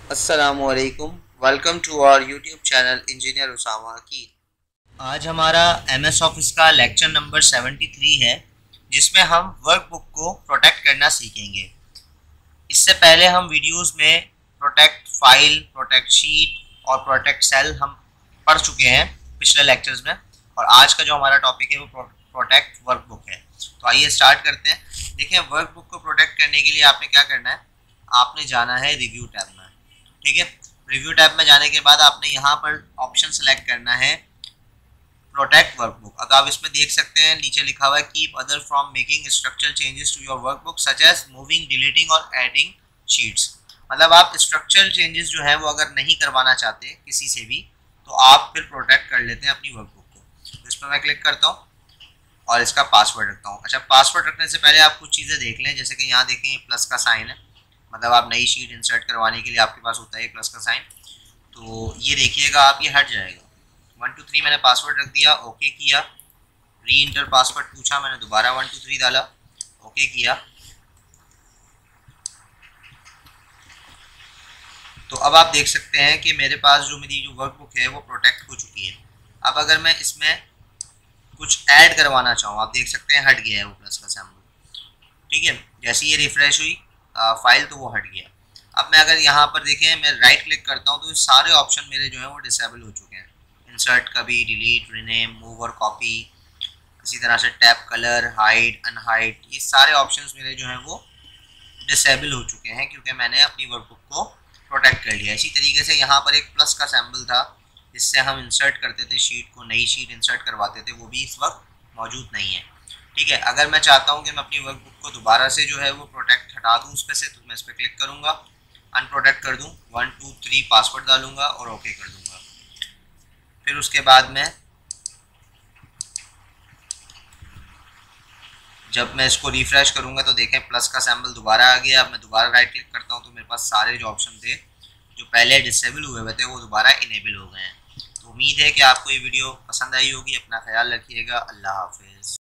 अस्सलामुअलैकुम। Welcome to our YouTube channel engineer Usama Aqeel. आज हमारा एमएस ऑफिस का लेक्चर नंबर 73 है, जिसमें हम वर्कबुक को प्रोटेक्ट करना सीखेंगे। इससे पहले हम वीडियोस में प्रोटेक्ट फाइल, प्रोटेक्ट शीट और प्रोटेक्ट सेल हम पढ़ चुके हैं पिछले लेक्चर्स में, और आज का जो हमारा टॉपिक है वो प्रोटेक्ट वर्कबुक है। तो आइए स्टार्ट करते हैं। देखिए, वर्कबुक को प्रोटेक्ट करने के लिए आपने क्या करना है, आपने जाना है रिव्यू टैब में। ठीक है, रिव्यू टैब में जाने के बाद आपने यहाँ पर ऑप्शन सेलेक्ट करना है प्रोटेक्ट वर्कबुक। अब आप इसमें देख सकते हैं नीचे लिखा हुआ है keep other from making structural changes to your workbook such as moving, deleting और एडिंग शीट्स। मतलब आप स्ट्रक्चरल चेंजेस जो है वो अगर नहीं करवाना चाहते किसी से भी, तो आप फिर प्रोटेक्ट कर लेते हैं अपनी वर्कबुक को। तो इस पर मैं क्लिक करता हूँ और इसका पासवर्ड रखता हूँ। अच्छा, पासवर्ड रखने से पहले आप कुछ चीज़ें देख लें, जैसे कि यहाँ देखें ये प्लस का साइन है, मतलब आप नई शीट इंसर्ट करवाने के लिए आपके पास होता है प्लस का साइन। तो ये देखिएगा आप, ये हट जाएगा। 1 2 3 मैंने पासवर्ड रख दिया, ओके किया। री इंटर पासवर्ड पूछा, मैंने दोबारा 1 2 3 डाला, ओके किया। तो अब आप देख सकते हैं कि मेरे पास जो मेरी जो वर्कबुक है वो प्रोटेक्ट हो चुकी है। अब अगर मैं इसमें कुछ ऐड करवाना चाहूँ, आप देख सकते हैं हट गया है वो प्लस का सिंबल। ठीक है, जैसे ये रिफ्रेश हुई फाइल तो वो हट गया। अब मैं अगर यहाँ पर देखें, मैं राइट क्लिक करता हूँ तो सारे ऑप्शन मेरे जो है वो डिसेबल हो चुके हैं। इंसर्ट का भी, डिलीट, रिनेम, मूव और कॉपी, इसी तरह से टैप कलर, हाइड, अनहाइड, ये सारे ऑप्शंस मेरे जो हैं वो डिसेबल हो चुके हैं, क्योंकि मैंने अपनी वर्कबुक को प्रोटेक्ट कर लिया। इसी तरीके से यहाँ पर एक प्लस का सिंबल था, जिससे हम इंसर्ट करते थे शीट को, नई शीट इंसर्ट करवाते थे, वो भी इस वक्त मौजूद नहीं है। ठीक है, अगर मैं चाहता हूँ कि मैं अपनी वर्कबुक को दोबारा से जो है वो प्रोटेक्ट हटा दूँ उस पर से, तो मैं इस पर क्लिक करूँगा, अनप्रोटेक्ट कर दूँ, 1 2 3 पासवर्ड डालूंगा और ओके कर दूँगा। फिर उसके बाद में जब मैं इसको रिफ्रेश करूँगा तो देखें प्लस का सिंबल दोबारा आ गया। अब मैं दोबारा राइट क्लिक करता हूँ तो मेरे पास सारे जो ऑप्शन थे जो पहले डिसेबल हुए हुए थे वो दोबारा इनेबल हो गए हैं। तो उम्मीद है कि आपको ये वीडियो पसंद आई होगी। अपना ख्याल रखिएगा। अल्लाह हाफिज़।